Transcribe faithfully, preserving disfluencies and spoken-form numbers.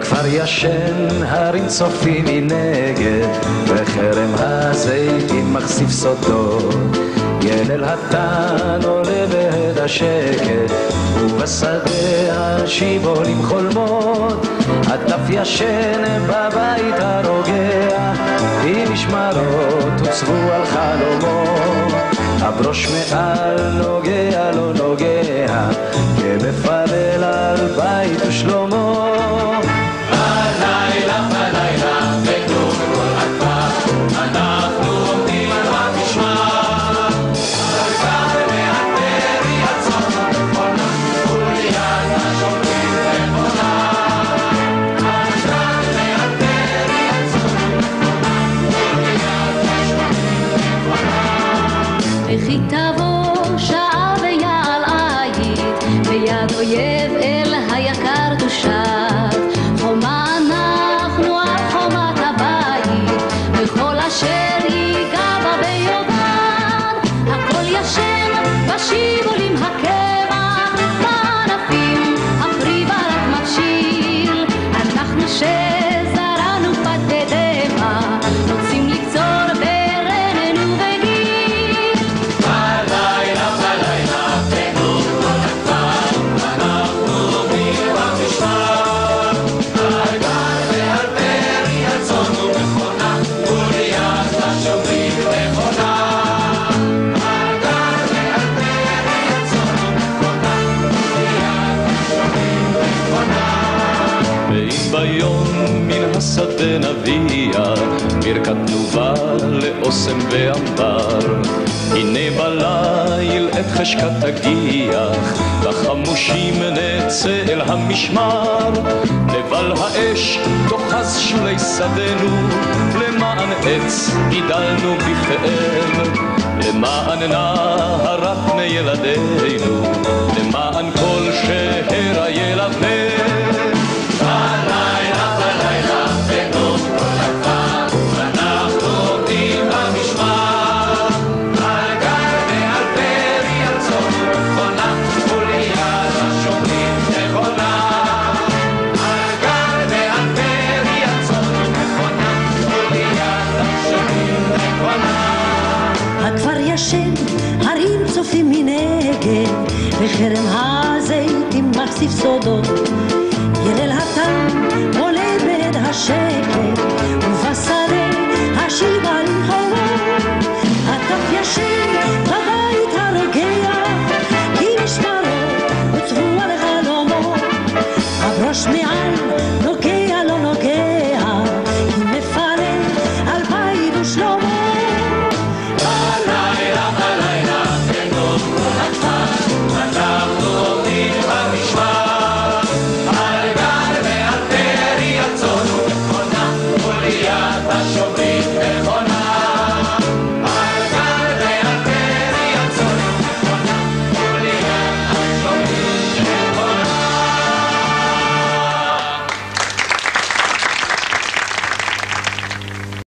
בכפר ישן הרים צופים מנגד, וחרם הזיתים מחשיף סודות. ילד התן עולה בהד השקט, ובשדה השיבולים חולמות. הטף ישן בבית הרוגע, עם משמרות הוצבו על חלומות. הברוש מעל נוגע לא נוגע, כמפלל על בית ושלמה. בלילה בלילה בנו בכל הכפר, אנחנו עומדים על המשמר. על גב מהפרי עצרנו נכונה, וליד השומרים נכונה. על גב מהפרי עצרנו נכונה, וליד השומרים נכונה. וכי תבוא שעה ויעל עית, ביד אויב אל היקר תושב. חומה אנחנו על חומת הבית, וכל אשר ייגע בה ביובן. הכל ישן בשיבולים הקמח, בענפים הפרי ברק מבשיל. אנחנו שזרענו בתדמה, רוצים לקצור ברנן ובגיל. בלילה בלילה בנו בכל הכפר, אנחנו עומדים במשמר. על גב ועל פרי עצרנו מכונה, וליד השומרים נכונה. על גב ועל פרי עצרנו מכונה, וליד השומרים נכונה. ואם ביום מן השדה נביאה, ברכת תנובה לאוסם ואמבר. הנה בליל את חשכת תגיח, לחמושים נצא אל המשמר. נבל האש תוחז שולי שדנו, למען עץ גידלנו בכאב. למען נהרת מילדינו, למען כל שהרה ילבב. בלילה בלילה בנו בכל הכפר, אנחנו עומדים במשמר. על גב ועל פרי עצרנו מכונה, וליד השומרים נכונה. על גב ועל פרי עצרנו מכונה, וליד השומרים נכונה. הכפר ישן, הרים צופים מנגד, וחרם הזיתים מחשיף סודות. ילל התן עולה בהד השקט, ובשדה השיבלים